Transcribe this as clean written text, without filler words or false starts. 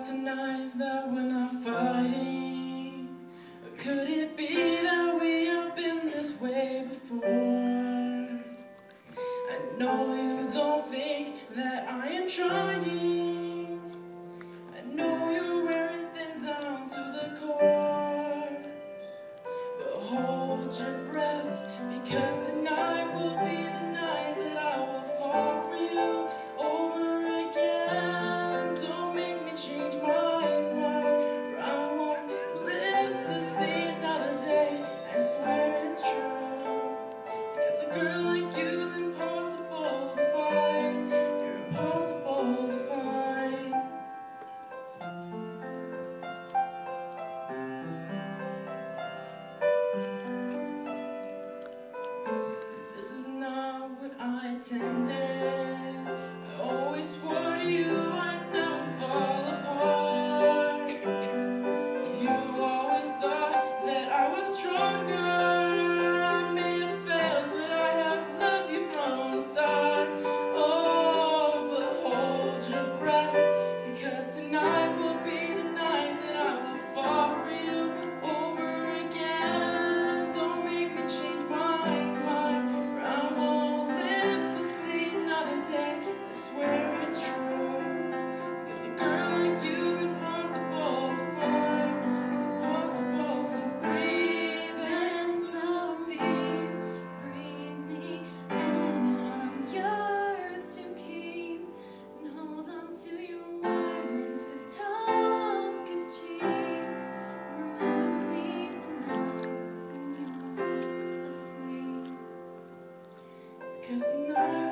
tonight that we're not fighting? Or could it be that we have been this way before? I know you don't think that I am trying. I know you're wearing thin down to the core. But hold your breath, because tonight will be the night that I will fall for you over again. Don't make me change my mind, or I won't live to see another day. I swear it's true, because a girl like you is impossible to find. You're impossible to find. This is not what I intended. I always swore to you I'd never fall apart. You always thought that I was stronger. I may have failed, but I have loved you from the start. Oh, but hold your breath, because tonight will be the night that I will fall for you over again. Don't make me change my mind, or I won't live to see another day. I swear it's true, because a girl like you is impossible to find. Impossible, so breathe in so deep. Breathe me in, I'm yours to keep. And hold on to your words, 'cause talk is cheap. Remember me tonight when you're asleep. Because tonight